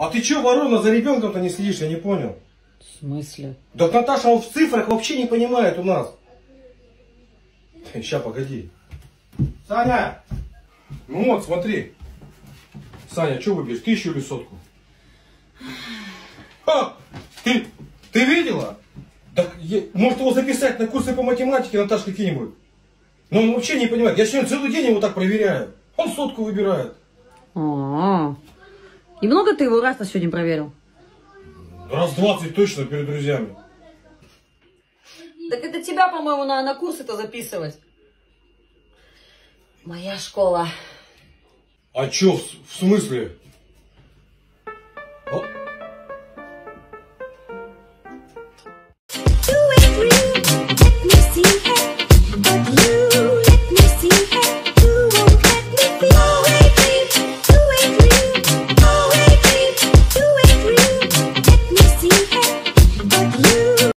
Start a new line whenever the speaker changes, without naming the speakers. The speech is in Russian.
А ты че, ворона, за ребенком-то не следишь, я не понял.
В смысле?
Да Наташа, он в цифрах вообще не понимает у нас. Сейчас, погоди. Саня! Ну вот, смотри. Саня, что выберешь, 1000 или 100? А, ты видела? Так, может его записать на курсы по математике, Наташа, какие-нибудь? Но он вообще не понимает. Я сегодня целый день его так проверяю. Он 100 выбирает.
И много ты его раз-то сегодня проверил?
Раз 20 точно перед друзьями.
Так это тебя, по-моему, на курсы-то записывать. Моя школа.
А чё, в смысле?